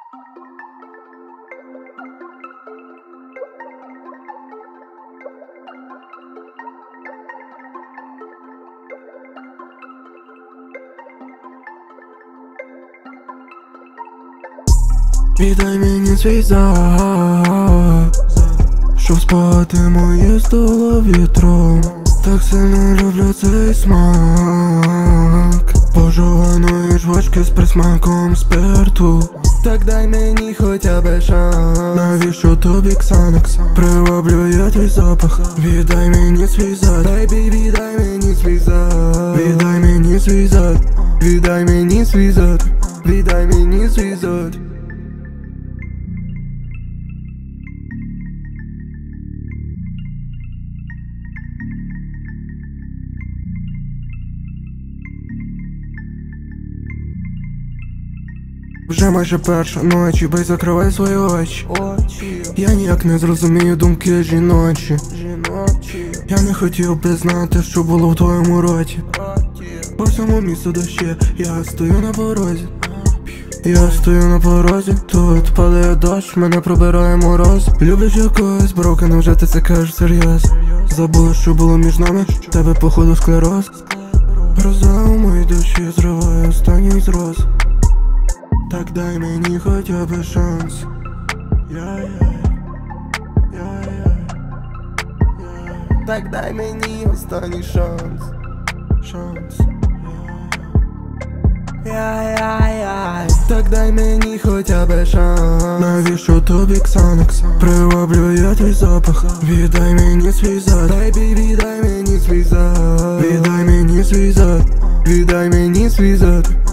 Віддай мені свій запах, щоб спати моє здуло вітром. Так сильно люблю цей смак пожованої жвачки з присмаком спирту. Так дай мені хоча б шанс. Навіщо тобі Ксанакс? Приваблю я твій запах. Віддай мені свій зад, бейбі, віддай мені свій зад. Віддай мені свій зад, віддай мені свій зад, віддай мені свій зад. Вже майже перша ночі, бей, закривай свої очі. Я ніяк не зрозумію думки жіночі. Я не хотів би знати, що було в твоєму роті. По всьому місту дощі, я стою на порозі. Я стою на порозі, тут падає дощ, мене пробирає мороз. Люблю якогось брока, невже ти це кажеш серйозно? Забула, що було між нами, тебе походу склероз. Гроза у моїй душі зриває останній з роз. Так дай мені хоча б шанс. Так дай мені останній шанс. Так дай мені хоча б шанс. Навіщо тобі Ксанакс? Приваблю я твій запах. Віддай мені свій зад, бейбі, віддай мені свій зад. Віддай мені свій зад, віддай мені свій зад.